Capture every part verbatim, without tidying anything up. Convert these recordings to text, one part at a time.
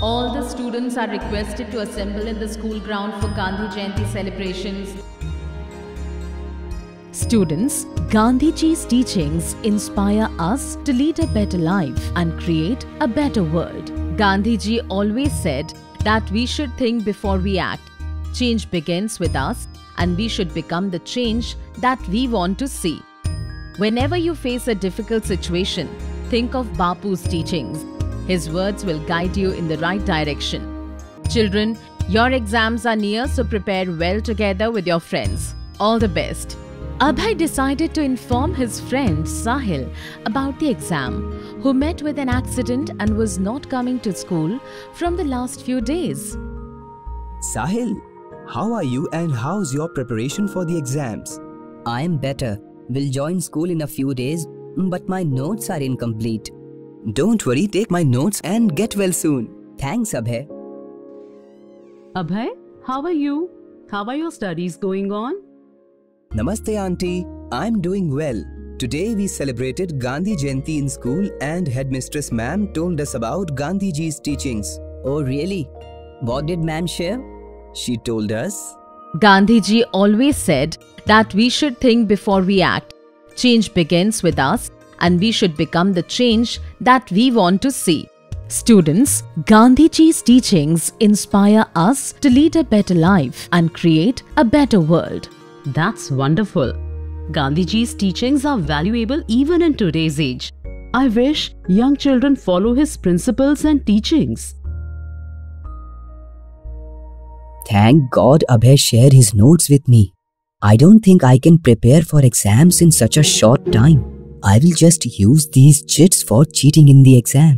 All the students are requested to assemble in the school ground for Gandhi Jayanti celebrations. Students, Gandhiji's teachings inspire us to lead a better life and create a better world. Gandhiji always said that we should think before we act. Change begins with us, and we should become the change that we want to see. Whenever you face a difficult situation, think of Bapu's teachings. His words will guide you in the right direction. Children, your exams are near, so prepare well together with your friends. All the best. Abhay decided to inform his friend Sahil about the exam, who met with an accident and was not coming to school from the last few days. Sahil, how are you and how's your preparation for the exams? I am better. Will join school in a few days, but my notes are incomplete. Don't worry, take my notes and get well soon. Thanks, Abhay. Abhay, how are you? How are your studies going on? Namaste, Auntie. I'm doing well. Today we celebrated Gandhi Jayanti in school and Headmistress Ma'am told us about Gandhiji's teachings. Oh, really? What did Ma'am share? She told us, Gandhiji always said that we should think before we act. Change begins with us, and we should become the change that we want to see. Students, Gandhiji's teachings inspire us to lead a better life and create a better world. That's wonderful. Gandhiji's teachings are valuable even in today's age. I wish young children follow his principles and teachings. Thank God Abhay shared his notes with me. I don't think I can prepare for exams in such a short time. I will just use these chits for cheating in the exam.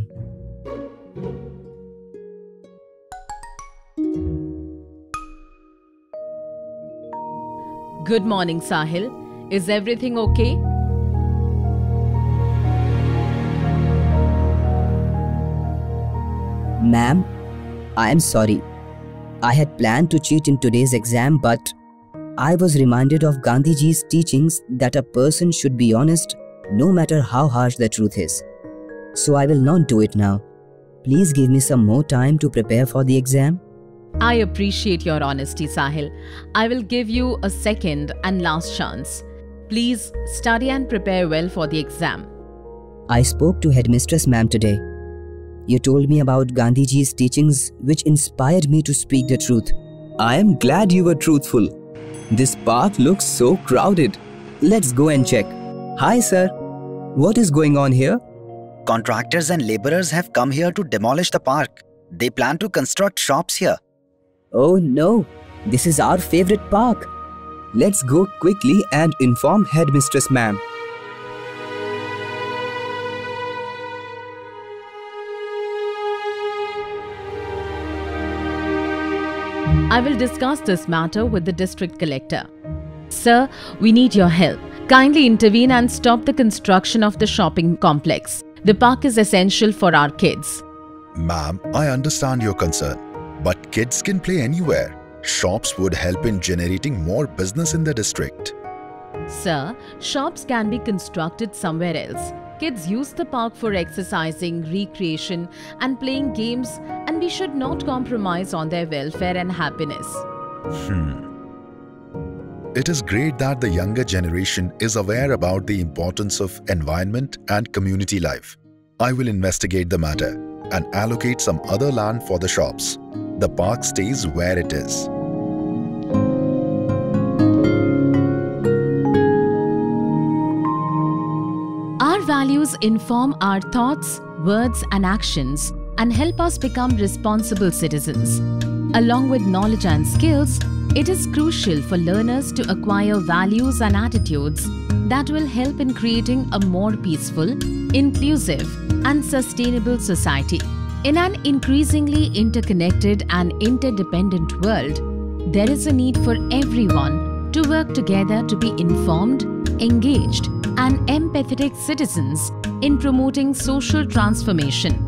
Good morning, Sahil. Is everything okay? Ma'am, I am sorry. I had planned to cheat in today's exam, but I was reminded of Gandhiji's teachings that a person should be honest no matter how harsh the truth is. So I will not do it now. Please give me some more time to prepare for the exam. I appreciate your honesty, Sahil. I will give you a second and last chance. Please study and prepare well for the exam. I spoke to Headmistress Ma'am today. You told me about Gandhiji's teachings, which inspired me to speak the truth. I am glad you were truthful. This park looks so crowded. Let's go and check. Hi, sir. What is going on here? Contractors and laborers have come here to demolish the park. They plan to construct shops here. Oh no, this is our favorite park. Let's go quickly and inform Headmistress Ma'am. I will discuss this matter with the district collector. Sir, we need your help. Kindly intervene and stop the construction of the shopping complex. The park is essential for our kids. Ma'am, I understand your concern, but kids can play anywhere. Shops would help in generating more business in the district. Sir, shops can be constructed somewhere else. Kids use the park for exercising, recreation and playing games, and we should not compromise on their welfare and happiness. Hmm. It is great that the younger generation is aware about the importance of environment and community life. I will investigate the matter and allocate some other land for the shops. The park stays where it is. Our values inform our thoughts, words and actions and help us become responsible citizens. Along with knowledge and skills, it is crucial for learners to acquire values and attitudes that will help in creating a more peaceful, inclusive and sustainable society. In an increasingly interconnected and interdependent world, there is a need for everyone to work together to be informed, engaged and empathetic citizens in promoting social transformation.